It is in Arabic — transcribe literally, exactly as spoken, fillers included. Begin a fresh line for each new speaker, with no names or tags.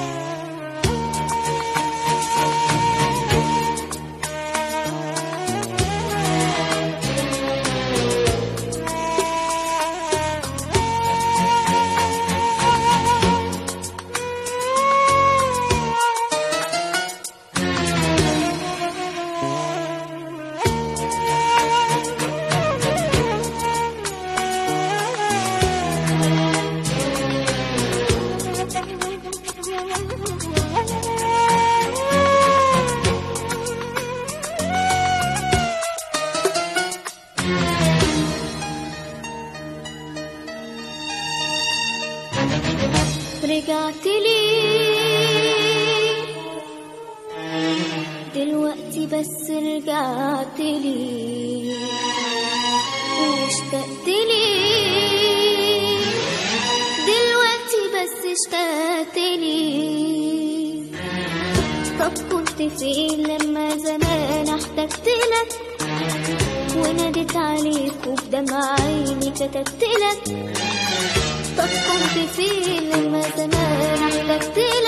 رجعت لي دلوقتي، بس رجعت لي واشتقت لي دلوقتي، بس اشتقت لي. طب كنت فين لما زمان احتجت لك وناديت عليك وبدمع عيني كتبت لك؟ طب كنت فين لما زمان احتجت